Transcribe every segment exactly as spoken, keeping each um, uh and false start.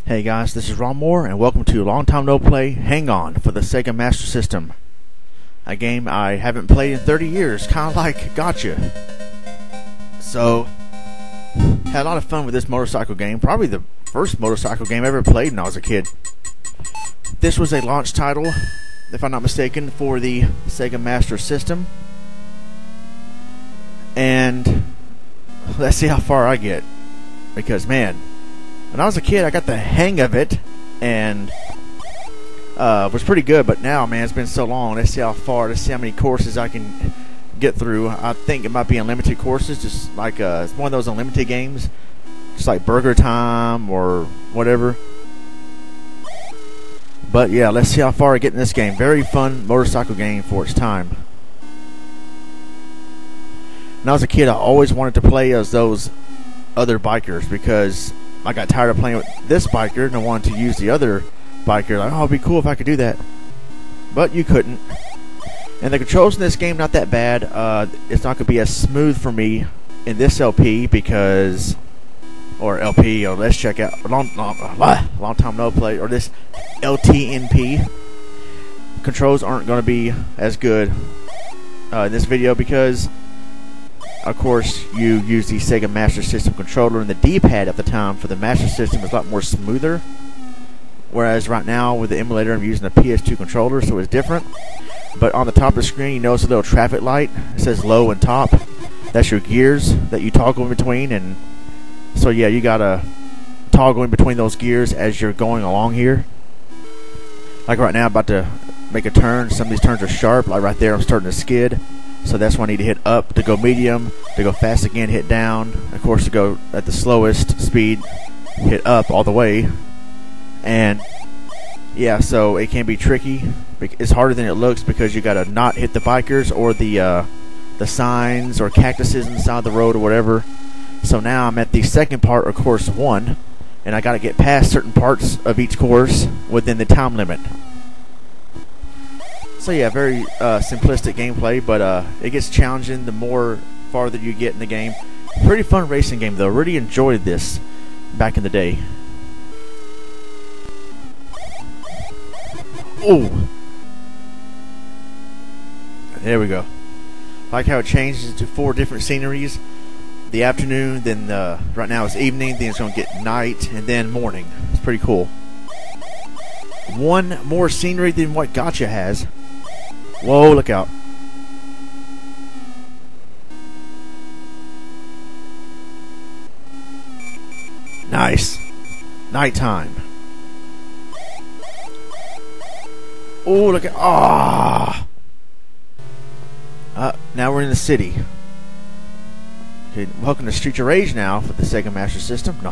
Hey guys, this is Ronmower, and welcome to Long Time No Play Hang On for the Sega Master System. A game I haven't played in thirty years, kind of like Gotcha. So, had a lot of fun with this motorcycle game, probably the first motorcycle game I ever played when I was a kid. This was a launch title, if I'm not mistaken, for the Sega Master System. And let's see how far I get, because man, when I was a kid, I got the hang of it, and uh, was pretty good. But now, man, it's been so long. Let's see how far. Let's see how many courses I can get through. I think it might be unlimited courses, just like uh, it's one of those unlimited games, just like Burger Time or whatever. But yeah, let's see how far I get in this game. Very fun motorcycle game for its time. When I was a kid, I always wanted to play as those other bikers because I got tired of playing with this biker and I wanted to use the other biker. Like, oh, it'd be cool if I could do that. But you couldn't. And the controls in this game, not that bad. Uh, it's not going to be as smooth for me in this L P because, or L P, or let's check out, long, long, long time no play, or this L T N P. Controls aren't going to be as good uh, in this video because, of course, you use the Sega Master System controller, and the D-pad at the time for the Master System is a lot more smoother. Whereas right now with the emulator, I'm using a P S two controller, so it's different. But on the top of the screen, you notice a little traffic light. It says low and top. That's your gears that you toggle in between, and so yeah, you gotta toggle in between those gears as you're going along here. Like right now, I'm about to make a turn. Some of these turns are sharp. Like right there, I'm starting to skid. So that's why I need to hit up to go medium, to go fast again, hit down. Of course, to go at the slowest speed, hit up all the way. And yeah, so it can be tricky. It's harder than it looks because you gotta not hit the bikers or the uh, the signs or cactuses on the side of the road or whatever. So now I'm at the second part of course one, and I gotta get past certain parts of each course within the time limit. So yeah, very uh, simplistic gameplay, but uh, it gets challenging the more farther you get in the game. Pretty fun racing game though. Really enjoyed this back in the day. Oh, there we go. Like how it changes to four different sceneries. The afternoon, then uh, right now it's evening, then it's going to get night, and then morning. It's pretty cool. One more scenery than what Gotcha has. Whoa, look out. Nice. Nighttime. Oh, look at, ah. Uh, now we're in the city. Okay, welcome to Streets of Rage now for the Sega Master System. No.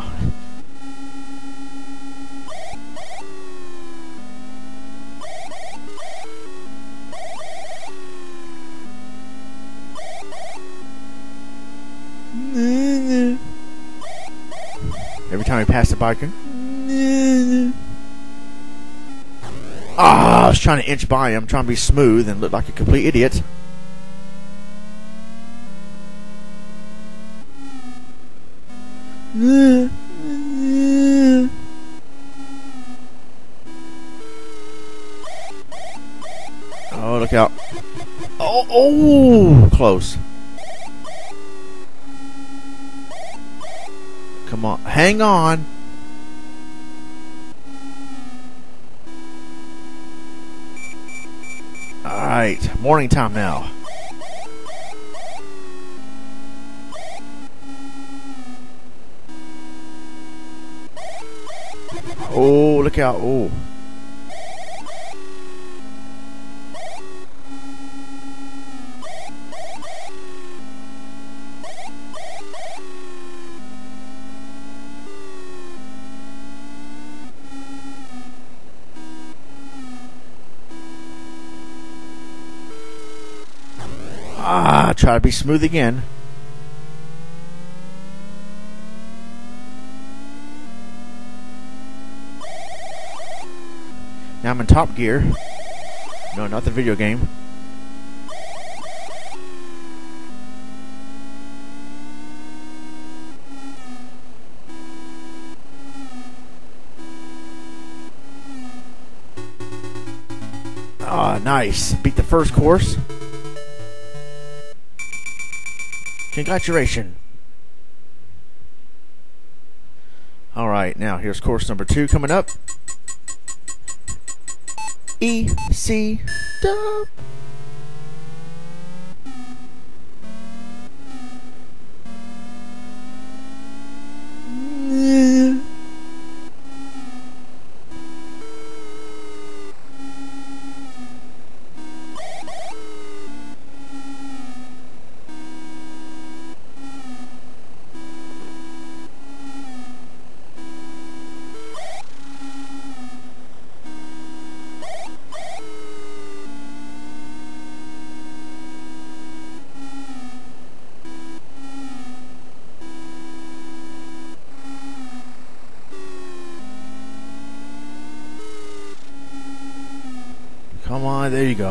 Every time we pass the biker. Ah, I was trying to inch by him, trying to be smooth and look like a complete idiot. Oh, look out. Oh, oh, close. Come on, hang on. Alright, morning time now. Oh, look out. Oh. Ah, try to be smooth again. Now I'm in Top Gear. No, not the video game. Ah, nice. Beat the first course. Congratulations. Alright, now here's course number two coming up. E, C, dub. Come on, there you go.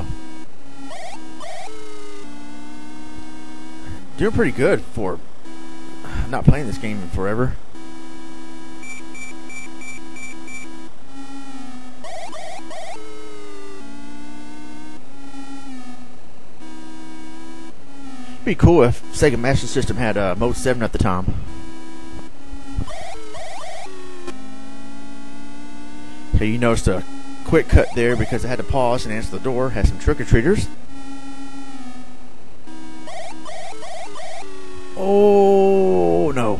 Doing pretty good for not playing this game in forever. It'd be cool if Sega Master System had uh, Mode seven at the time. Okay, you noticed a quick cut there because I had to pause and answer the door. Had some trick-or-treaters. Oh, no.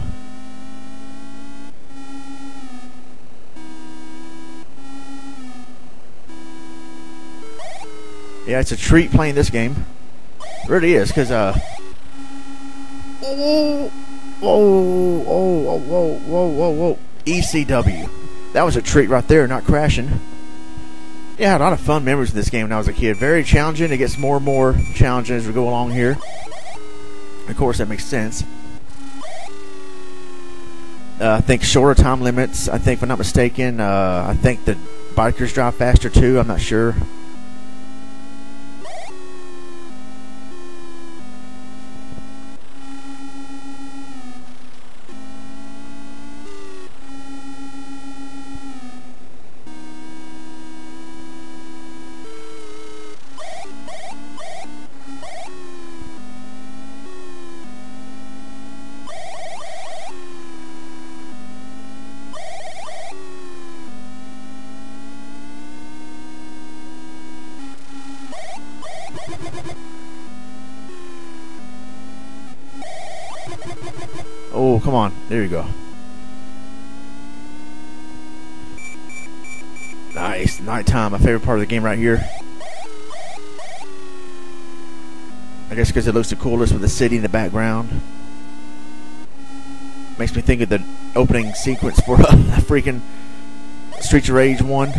Yeah, it's a treat playing this game. It really is, because, uh... Oh, whoa, whoa, whoa, whoa, whoa, whoa, whoa. E C W. That was a treat right there, not crashing. Yeah, I had a lot of fun memories of this game when I was a kid. Very challenging. It gets more and more challenging as we go along here. Of course, that makes sense. Uh, I think shorter time limits. I think, if I'm not mistaken, uh, I think the bikers drive faster too. I'm not sure. Oh, come on. There you go. Nice. Nighttime. My favorite part of the game right here. I guess because it looks the coolest with the city in the background. Makes me think of the opening sequence for a freaking Streets of Rage one.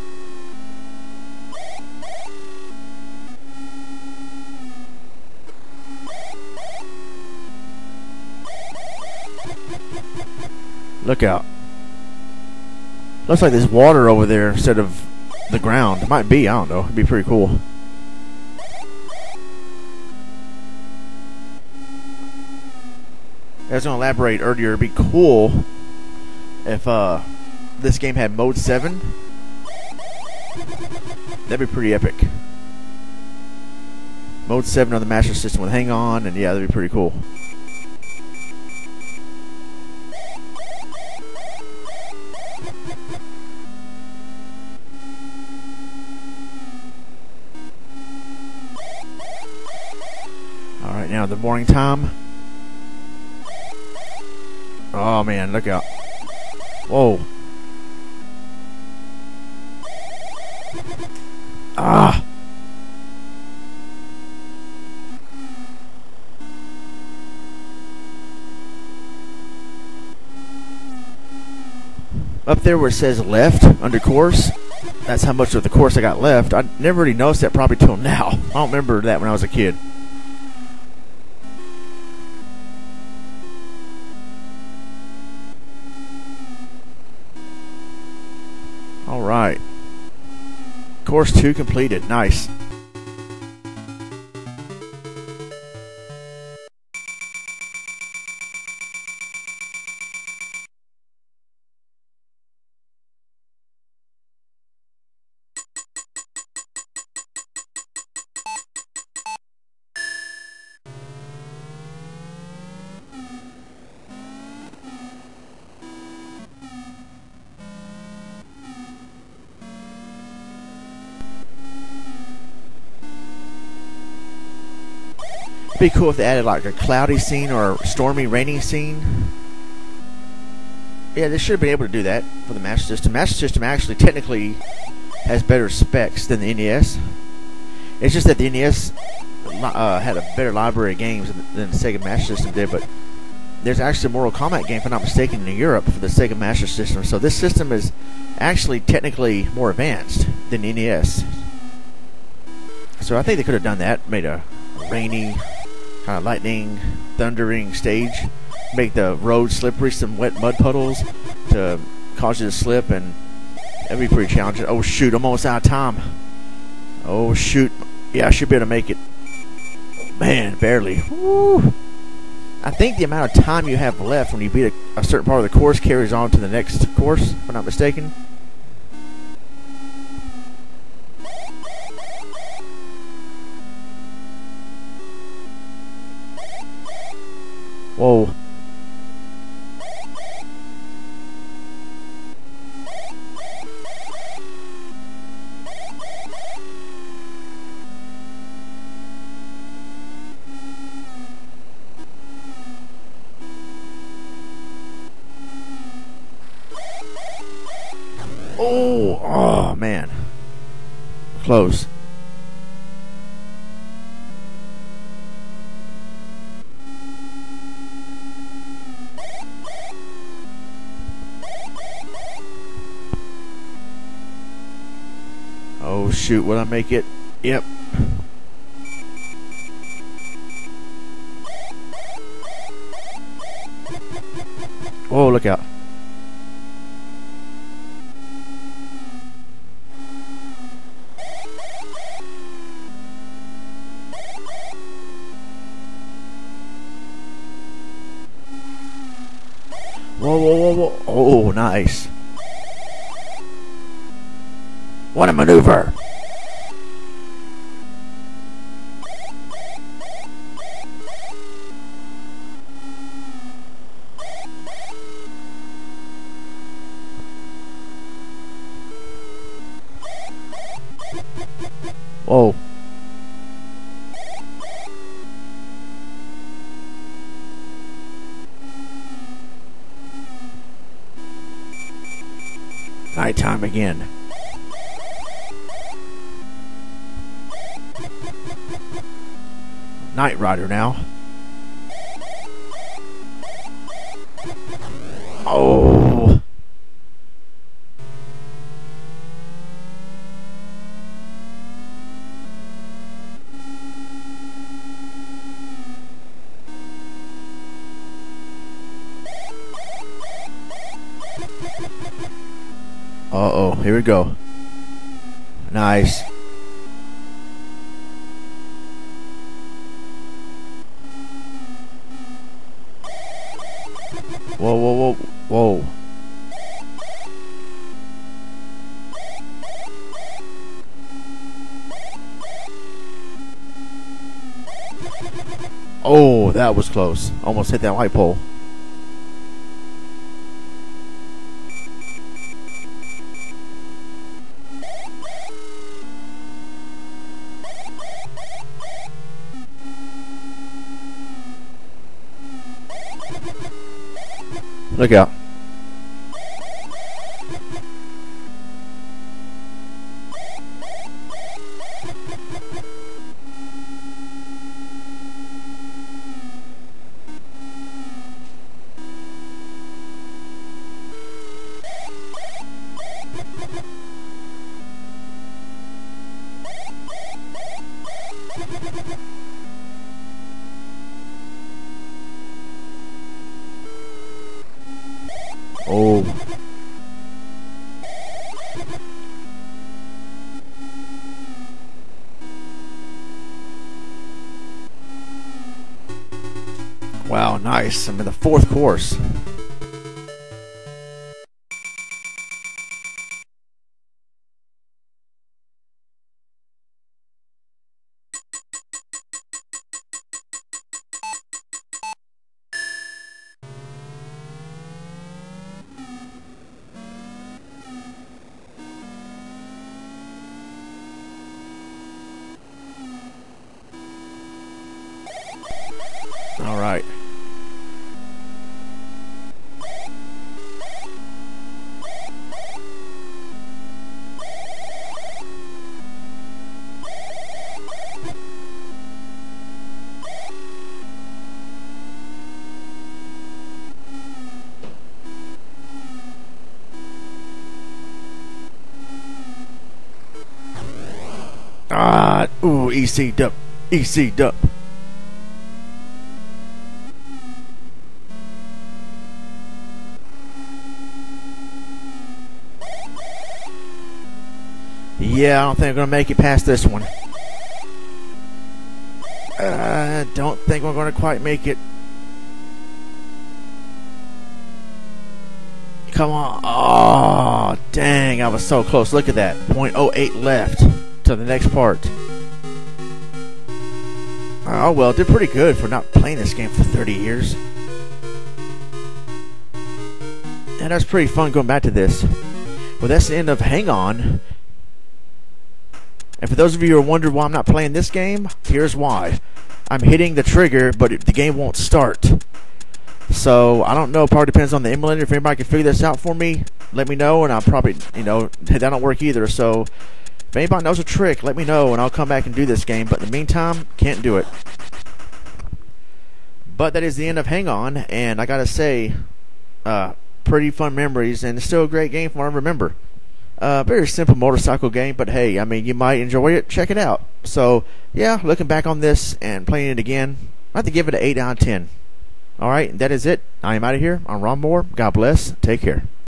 Look out. Looks like there's water over there instead of the ground. It might be, I don't know. It'd be pretty cool. I was going to elaborate earlier. It'd be cool if uh, this game had Mode seven. That'd be pretty epic. Mode seven on the Master System with Hang On, and yeah, that'd be pretty cool. Alright, now the morning time. Oh man, look out. Whoa. Ah! Up there where it says left under course, that's how much of the course I got left. I never really noticed that probably till now. I don't remember that when I was a kid. Alright. Course two completed. Nice. Be cool if they added like a cloudy scene or a stormy, rainy scene. Yeah, they should have been able to do that for the Master System. Master System actually technically has better specs than the N E S. It's just that the N E S uh, had a better library of games than the Sega Master System did, but there's actually a Mortal Kombat game, if I'm not mistaken, in Europe for the Sega Master System. So this system is actually technically more advanced than the N E S. So I think they could have done that, made a rainy, kind of lightning, thundering stage, make the road slippery, some wet mud puddles to cause you to slip, and that'd be pretty challenging. Oh shoot, I'm almost out of time. Oh shoot, yeah, I should be able to make it. Man, barely. Woo. I think the amount of time you have left when you beat a, a certain part of the course carries on to the next course, if I'm not mistaken. Whoa. Oh, oh man. Close. Oh shoot, will I make it? Yep. Oh, look out. Whoa, whoa, whoa, whoa. Oh, nice. What a maneuver. Whoa. Nighttime again. Knight Rider now. Oh. Uh-oh, here we go. Nice. Whoa, whoa, whoa, whoa. Oh, that was close. Almost hit that light pole. Look out. Oh. Wow, nice. I'm in the fourth course. All right. Ah, ooh, E C dup, E C dup. Yeah, I don't think I'm gonna make it past this one. I uh, don't think we're gonna quite make it. Come on. Oh, dang, I was so close. Look at that. point oh eight left to the next part. Oh, well, did pretty good for not playing this game for thirty years. And that's pretty fun going back to this. Well, that's the end of Hang On. And for those of you who are wondering why I'm not playing this game, here's why. I'm hitting the trigger, but the game won't start. So, I don't know. Probably depends on the emulator. If anybody can figure this out for me, let me know. And I'll probably, you know, that don't work either. So, if anybody knows a trick, let me know. And I'll come back and do this game. But in the meantime, can't do it. But that is the end of Hang On. And I got to say, uh, pretty fun memories. And it's still a great game from what I remember. Uh, very simple motorcycle game, but hey, I mean, you might enjoy it. Check it out. So, yeah, looking back on this and playing it again, I have to give it an eight out of ten. Alright, that is it. I am out of here. I'm Ronmower. God bless. Take care.